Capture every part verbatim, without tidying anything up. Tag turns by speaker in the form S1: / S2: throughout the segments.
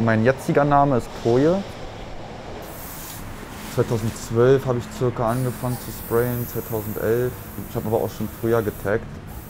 S1: Mein jetziger Name ist Poje. zweitausendzwölf habe ich circa angefangen zu sprayen, zweitausendelf. Ich habe aber auch schon früher getaggt.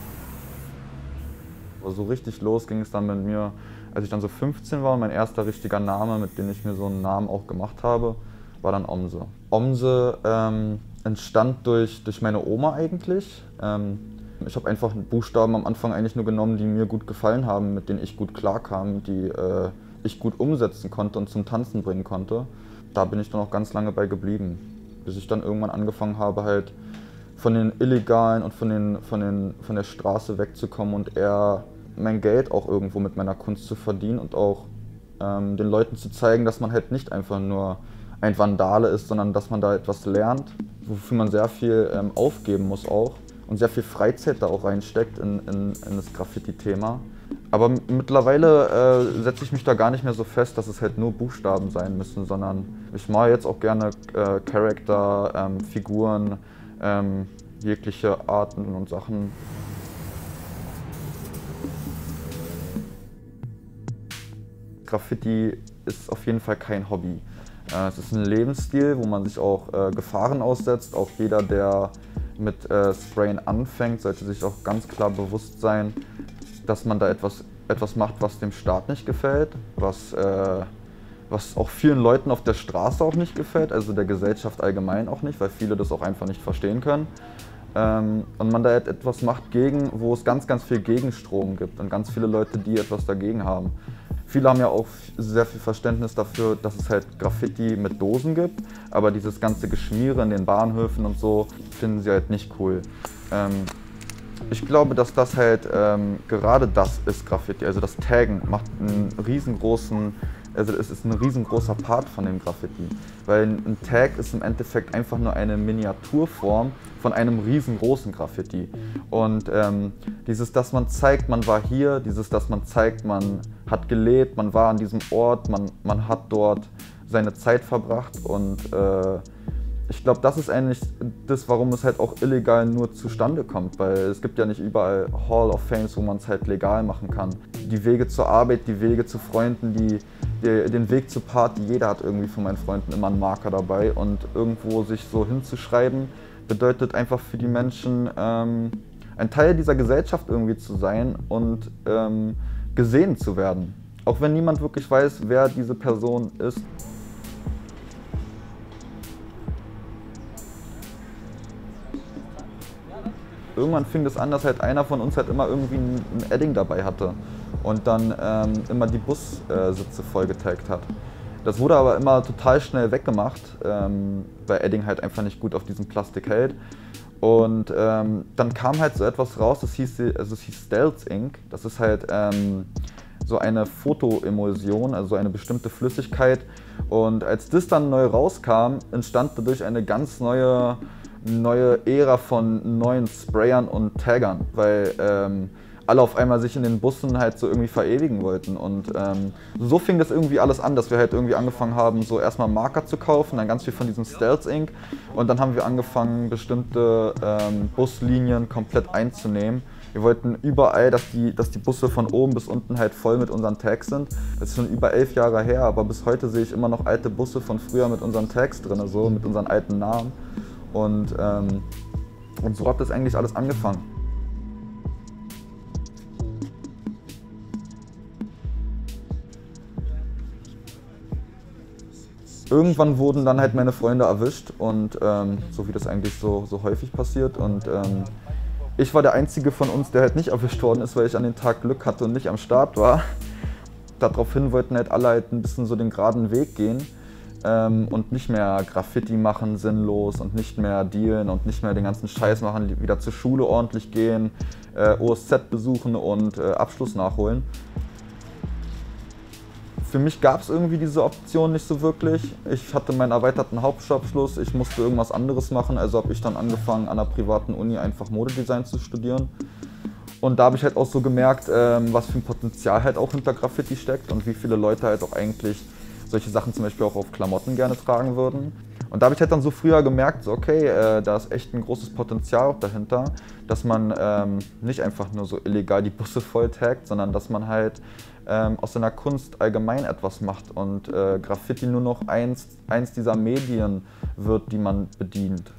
S1: Aber so richtig los ging es dann mit mir, als ich dann so fünfzehn war. Und mein erster richtiger Name, mit dem ich mir so einen Namen auch gemacht habe, war dann Omse. Omse ähm, entstand durch, durch meine Oma eigentlich. Ähm, ich habe einfach Buchstaben am Anfang eigentlich nur genommen, die mir gut gefallen haben, mit denen ich gut klarkam, die äh, ich gut umsetzen konnte und zum Tanzen bringen konnte. Da bin ich dann auch ganz lange bei geblieben, bis ich dann irgendwann angefangen habe, halt von den Illegalen und von, den, von, den, von der Straße wegzukommen und eher mein Geld auch irgendwo mit meiner Kunst zu verdienen und auch ähm, den Leuten zu zeigen, dass man halt nicht einfach nur ein Vandale ist, sondern dass man da etwas lernt, wofür man sehr viel ähm, aufgeben muss auch und sehr viel Freizeit da auch reinsteckt in, in, in das Graffiti-Thema. Aber mittlerweile äh, setze ich mich da gar nicht mehr so fest, dass es halt nur Buchstaben sein müssen, sondern ich male jetzt auch gerne äh, Charakter, ähm, Figuren, ähm, jegliche Arten und Sachen. Graffiti ist auf jeden Fall kein Hobby. Äh, es ist ein Lebensstil, wo man sich auch äh, Gefahren aussetzt. Auch jeder, der mit äh, Sprayen anfängt, sollte sich auch ganz klar bewusst sein, dass man da etwas, etwas macht, was dem Staat nicht gefällt, was, äh, was auch vielen Leuten auf der Straße auch nicht gefällt, also der Gesellschaft allgemein auch nicht, weil viele das auch einfach nicht verstehen können. Ähm, und man da etwas macht, gegen, wo es ganz, ganz viel Gegenstrom gibt und ganz viele Leute, die etwas dagegen haben. Viele haben ja auch sehr viel Verständnis dafür, dass es halt Graffiti mit Dosen gibt, aber dieses ganze Geschmiere in den Bahnhöfen und so finden sie halt nicht cool. Ähm, Ich glaube, dass das halt ähm, gerade das ist Graffiti, also das Taggen macht einen riesengroßen, also es ist ein riesengroßer Part von dem Graffiti, weil ein Tag ist im Endeffekt einfach nur eine Miniaturform von einem riesengroßen Graffiti. Und ähm, dieses, dass man zeigt, man war hier, dieses, dass man zeigt, man hat gelebt, man war an diesem Ort, man, man hat dort seine Zeit verbracht und äh, ich glaube, das ist eigentlich das, warum es halt auch illegal nur zustande kommt, weil es gibt ja nicht überall Hall of Fames, wo man es halt legal machen kann. Die Wege zur Arbeit, die Wege zu Freunden, die, die, den Weg zur Party, jeder hat irgendwie von meinen Freunden immer einen Marker dabei und irgendwo sich so hinzuschreiben, bedeutet einfach für die Menschen ähm, ein Teil dieser Gesellschaft irgendwie zu sein und ähm, gesehen zu werden. Auch wenn niemand wirklich weiß, wer diese Person ist. Irgendwann fing das an, dass halt einer von uns halt immer irgendwie ein Edding dabei hatte und dann ähm, immer die Bussitze voll getaggt hat. Das wurde aber immer total schnell weggemacht, ähm, weil Edding halt einfach nicht gut auf diesem Plastik hält. Und ähm, dann kam halt so etwas raus, das hieß, also es hieß Stealth Ink. Das ist halt ähm, so eine Fotoemulsion, also eine bestimmte Flüssigkeit. Und als das dann neu rauskam, entstand dadurch eine ganz neue neue Ära von neuen Sprayern und Taggern, weil ähm, alle auf einmal sich in den Bussen halt so irgendwie verewigen wollten. Und ähm, so fing das irgendwie alles an, dass wir halt irgendwie angefangen haben, so erstmal Marker zu kaufen, dann ganz viel von diesem Stealth Ink und dann haben wir angefangen, bestimmte ähm, Buslinien komplett einzunehmen. Wir wollten überall, dass die, dass die Busse von oben bis unten halt voll mit unseren Tags sind. Das ist schon über elf Jahre her, aber bis heute sehe ich immer noch alte Busse von früher mit unseren Tags drin, so mit unseren alten Namen. Und, ähm, und so hat das eigentlich alles angefangen. Irgendwann wurden dann halt meine Freunde erwischt und ähm, so wie das eigentlich so, so häufig passiert. Und ähm, ich war der Einzige von uns, der halt nicht erwischt worden ist, weil ich an dem Tag Glück hatte und nicht am Start war. Daraufhin wollten halt alle halt ein bisschen so den geraden Weg gehen. Ähm, und nicht mehr Graffiti machen sinnlos und nicht mehr dealen und nicht mehr den ganzen Scheiß machen, wieder zur Schule ordentlich gehen, äh, O S Z besuchen und äh, Abschluss nachholen. Für mich gab es irgendwie diese Option nicht so wirklich. Ich hatte meinen erweiterten Hauptschulabschluss, ich musste irgendwas anderes machen, also habe ich dann angefangen an einer privaten Uni einfach Modedesign zu studieren. Und da habe ich halt auch so gemerkt, ähm, was für ein Potenzial halt auch hinter Graffiti steckt und wie viele Leute halt auch eigentlich solche Sachen zum Beispiel auch auf Klamotten gerne tragen würden. Und da habe ich halt dann so früher gemerkt, so okay, äh, da ist echt ein großes Potenzial auch dahinter, dass man ähm, nicht einfach nur so illegal die Busse voll taggt, sondern dass man halt ähm, aus seiner Kunst allgemein etwas macht und äh, Graffiti nur noch eins, eins dieser Medien wird, die man bedient.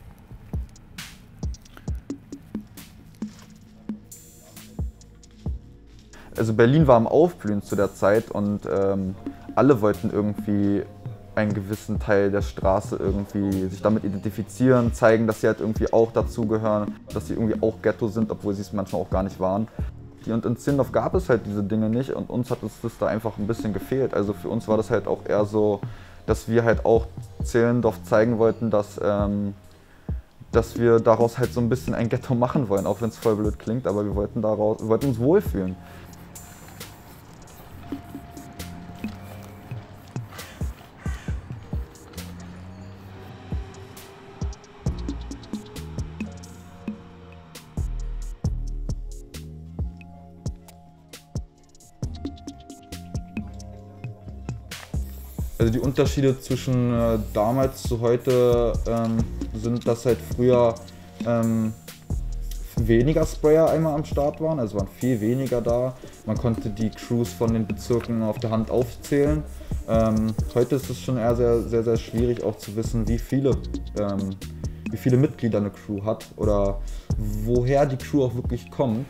S1: Also Berlin war am Aufblühen zu der Zeit und ähm, alle wollten irgendwie einen gewissen Teil der Straße irgendwie sich damit identifizieren, zeigen, dass sie halt irgendwie auch dazugehören, dass sie irgendwie auch Ghetto sind, obwohl sie es manchmal auch gar nicht waren. Und in Zehlendorf gab es halt diese Dinge nicht und uns hat es das da einfach ein bisschen gefehlt. Also für uns war das halt auch eher so, dass wir halt auch Zehlendorf zeigen wollten, dass, ähm, dass wir daraus halt so ein bisschen ein Ghetto machen wollen, auch wenn es voll blöd klingt, aber wir wollten, daraus, wir wollten uns wohlfühlen. Also die Unterschiede zwischen äh, damals zu heute ähm, sind, dass halt früher ähm, weniger Sprayer einmal am Start waren, also waren viel weniger da. Man konnte die Crews von den Bezirken auf der Hand aufzählen. Ähm, heute ist es schon eher sehr, sehr, sehr schwierig auch zu wissen, wie viele, ähm, wie viele Mitglieder eine Crew hat oder woher die Crew auch wirklich kommt.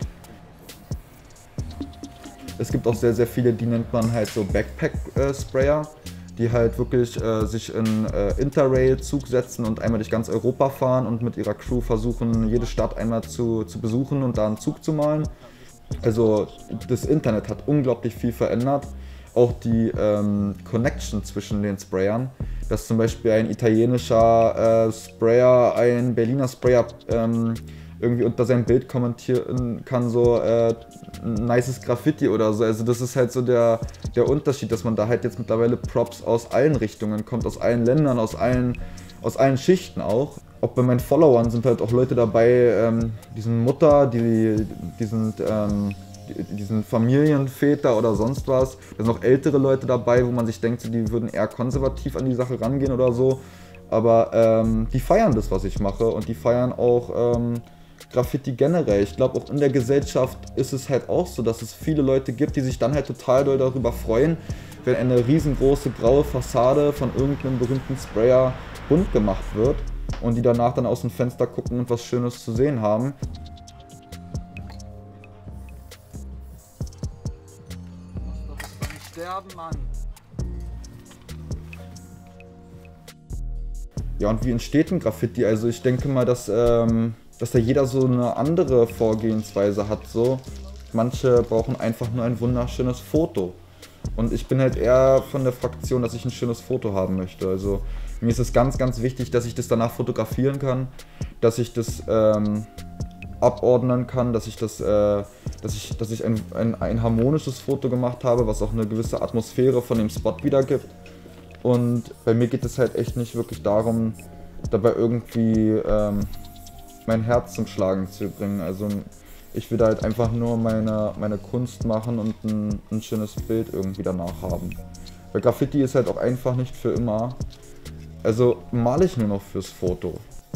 S1: Es gibt auch sehr, sehr viele, die nennt man halt so Backpack-Sprayer. Die halt wirklich äh, sich in äh, Interrail-Zug setzen und einmal durch ganz Europa fahren und mit ihrer Crew versuchen, jede Stadt einmal zu, zu besuchen und da einen Zug zu malen. Also das Internet hat unglaublich viel verändert. Auch die ähm, Connection zwischen den Sprayern, dass zum Beispiel ein italienischer äh, Sprayer einen Berliner Sprayer ähm, irgendwie unter sein Bild kommentieren kann, so äh, nices Graffiti oder so. Also das ist halt so der, der Unterschied, dass man da halt jetzt mittlerweile Props aus allen Richtungen kommt, aus allen Ländern, aus allen, aus allen Schichten auch. Auch bei meinen Followern sind halt auch Leute dabei, ähm, die sind Mutter, die, die sind, ähm, die, die sind Familienväter oder sonst was. Da sind auch ältere Leute dabei, wo man sich denkt, die würden eher konservativ an die Sache rangehen oder so. Aber ähm, die feiern das, was ich mache, und die feiern auch ähm, Graffiti generell. Ich glaube, auch in der Gesellschaft ist es halt auch so, dass es viele Leute gibt, die sich dann halt total doll darüber freuen, wenn eine riesengroße graue Fassade von irgendeinem berühmten Sprayer bunt gemacht wird und die danach dann aus dem Fenster gucken und was Schönes zu sehen haben.
S2: Du musst doch jetzt nicht sterben, Mann.
S1: Ja, und wie entsteht ein Graffiti? Also ich denke mal, dass, ähm, dass da jeder so eine andere Vorgehensweise hat. So. Manche brauchen einfach nur ein wunderschönes Foto. Und ich bin halt eher von der Fraktion, dass ich ein schönes Foto haben möchte. Also mir ist es ganz, ganz wichtig, dass ich das danach fotografieren kann, dass ich das ähm, abordnen kann, dass ich, das, äh, dass ich, dass ich ein, ein, ein harmonisches Foto gemacht habe, was auch eine gewisse Atmosphäre von dem Spot wiedergibt. Und bei mir geht es halt echt nicht wirklich darum, dabei irgendwie ähm, mein Herz zum Schlagen zu bringen. Also ich will da halt einfach nur meine, meine Kunst machen und ein, ein schönes Bild irgendwie danach haben. Weil Graffiti ist halt auch einfach nicht für immer. Also male ich nur noch fürs Foto.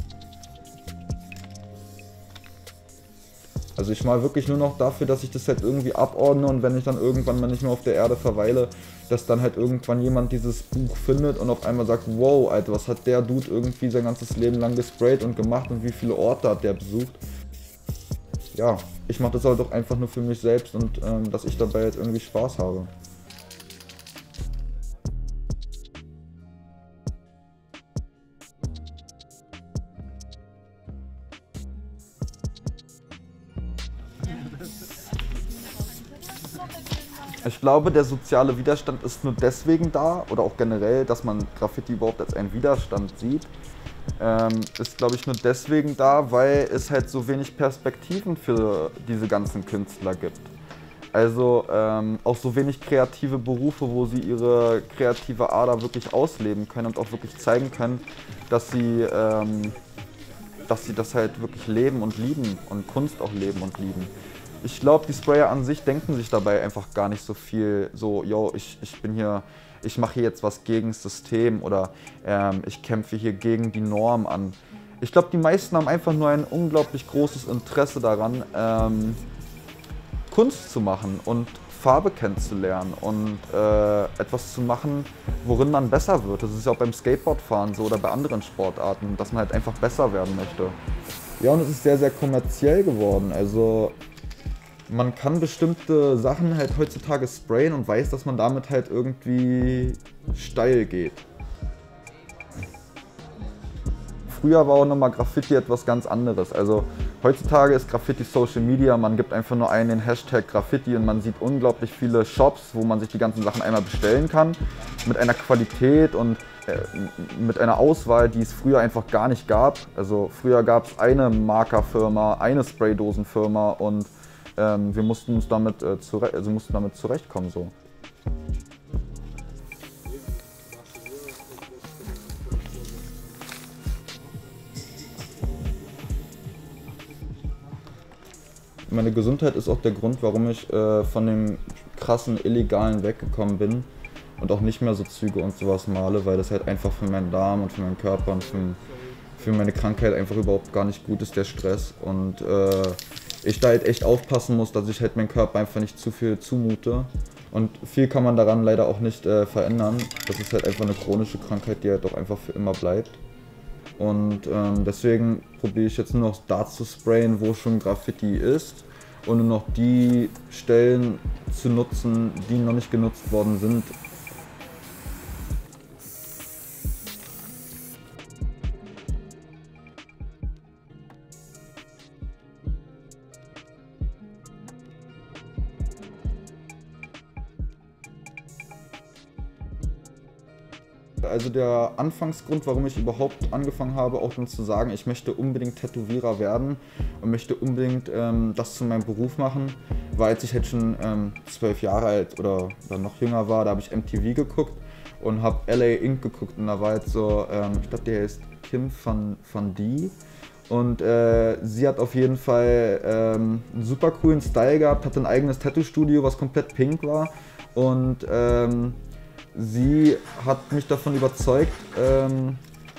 S1: Also ich mal wirklich nur noch dafür, dass ich das halt irgendwie abordne, und wenn ich dann irgendwann mal nicht mehr auf der Erde verweile, dass dann halt irgendwann jemand dieses Buch findet und auf einmal sagt, wow, Alter, was hat der Dude irgendwie sein ganzes Leben lang gesprayt und gemacht und wie viele Orte hat der besucht. Ja, ich mache das halt auch einfach nur für mich selbst und ähm, dass ich dabei halt irgendwie Spaß habe. Ich glaube, der soziale Widerstand ist nur deswegen da, oder auch generell, dass man Graffiti überhaupt als einen Widerstand sieht, ähm, ist, glaube ich, nur deswegen da, weil es halt so wenig Perspektiven für diese ganzen Künstler gibt. Also ähm, auch so wenig kreative Berufe, wo sie ihre kreative Ader wirklich ausleben können und auch wirklich zeigen können, dass sie, ähm, dass sie das halt wirklich leben und lieben und Kunst auch leben und lieben. Ich glaube, die Sprayer an sich denken sich dabei einfach gar nicht so viel, so, yo, ich, ich bin hier, ich mache hier jetzt was gegen das System oder ähm, ich kämpfe hier gegen die Norm an. Ich glaube, die meisten haben einfach nur ein unglaublich großes Interesse daran, ähm, Kunst zu machen und Farbe kennenzulernen und äh, etwas zu machen, worin man besser wird. Das ist ja auch beim Skateboardfahren so oder bei anderen Sportarten, dass man halt einfach besser werden möchte. Ja, und es ist sehr, sehr kommerziell geworden. Also man kann bestimmte Sachen halt heutzutage sprayen und weiß, dass man damit halt irgendwie steil geht. Früher war auch nochmal Graffiti etwas ganz anderes. Also heutzutage ist Graffiti Social Media, man gibt einfach nur einen den Hashtag Graffiti und man sieht unglaublich viele Shops, wo man sich die ganzen Sachen einmal bestellen kann. Mit einer Qualität und äh, mit einer Auswahl, die es früher einfach gar nicht gab. Also früher gab es eine Markerfirma, eine Spraydosenfirma und ähm, wir mussten uns damit, äh, zure also mussten damit zurechtkommen. So. Meine Gesundheit ist auch der Grund, warum ich äh, von dem krassen Illegalen weggekommen bin und auch nicht mehr so Züge und sowas male, weil das halt einfach für meinen Darm und für meinen Körper und für, für meine Krankheit einfach überhaupt gar nicht gut ist, der Stress. Und äh, ich da halt echt aufpassen muss, dass ich halt meinem Körper einfach nicht zu viel zumute. Und viel kann man daran leider auch nicht äh, verändern. Das ist halt einfach eine chronische Krankheit, die halt auch einfach für immer bleibt. Und ähm, deswegen probiere ich jetzt nur noch da zu sprayen, wo schon Graffiti ist und nur noch die Stellen zu nutzen, die noch nicht genutzt worden sind. Also der Anfangsgrund, warum ich überhaupt angefangen habe, auch dann zu sagen, ich möchte unbedingt Tätowierer werden und möchte unbedingt ähm, das zu meinem Beruf machen, war, als ich halt schon ähm, zwölf Jahre alt oder, oder noch jünger war, da habe ich M T V geguckt und habe L A Ink geguckt und da war halt so, ähm, ich glaube, die heißt Kim Van, Van Die und äh, sie hat auf jeden Fall ähm, einen super coolen Style gehabt, hatte ein eigenes Tattoo-Studio, was komplett pink war und ähm, sie hat mich davon überzeugt, ähm,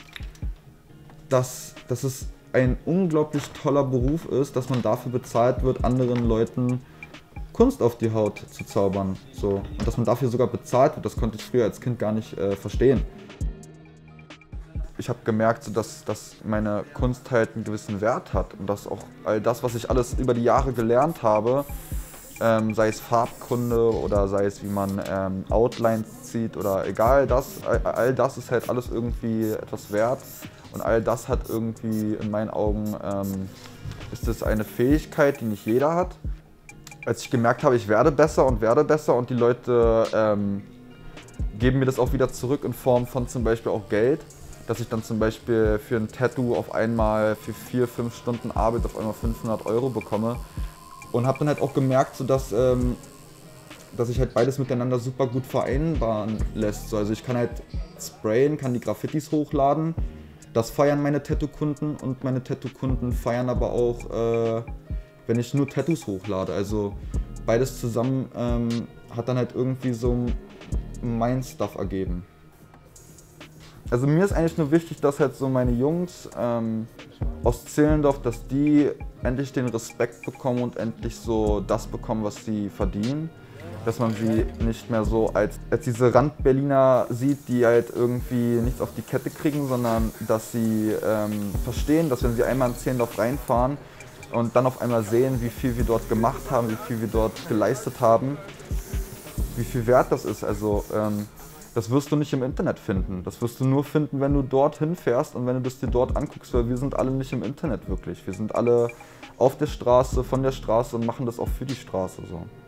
S1: dass, dass es ein unglaublich toller Beruf ist, dass man dafür bezahlt wird, anderen Leuten Kunst auf die Haut zu zaubern. So. Und dass man dafür sogar bezahlt wird, das konnte ich früher als Kind gar nicht äh, verstehen. Ich habe gemerkt, so dass, dass meine Kunst halt einen gewissen Wert hat und dass auch all das, was ich alles über die Jahre gelernt habe, Ähm, sei es Farbkunde oder sei es wie man ähm, Outlines zieht oder egal, das, all, all das ist halt alles irgendwie etwas wert und all das hat irgendwie in meinen Augen, ähm, ist es eine Fähigkeit, die nicht jeder hat. Als ich gemerkt habe, ich werde besser und werde besser und die Leute ähm, geben mir das auch wieder zurück in Form von zum Beispiel auch Geld, dass ich dann zum Beispiel für ein Tattoo auf einmal für vier, fünf Stunden Arbeit auf einmal fünfhundert Euro bekomme. Und habe dann halt auch gemerkt, so dass, ähm, dass sich halt beides miteinander super gut vereinbaren lässt. So, also ich kann halt sprayen, kann die Graffitis hochladen, das feiern meine Tattoo-Kunden und meine Tattoo-Kunden feiern aber auch, äh, wenn ich nur Tattoos hochlade. Also beides zusammen ähm, hat dann halt irgendwie so mein Stuff ergeben. Also mir ist eigentlich nur wichtig, dass halt so meine Jungs ähm, aus Zehlendorf, dass die endlich den Respekt bekommen und endlich so das bekommen, was sie verdienen. Dass man sie nicht mehr so als, als diese Rand-Berliner sieht, die halt irgendwie nichts auf die Kette kriegen, sondern dass sie ähm, verstehen, dass wenn sie einmal in Zehlendorf reinfahren und dann auf einmal sehen, wie viel wir dort gemacht haben, wie viel wir dort geleistet haben, wie viel wert das ist. Also, ähm, das wirst du nicht im Internet finden. Das wirst du nur finden, wenn du dorthin fährst und wenn du das dir dort anguckst, weil wir sind alle nicht im Internet wirklich. Wir sind alle auf der Straße, von der Straße und machen das auch für die Straße so.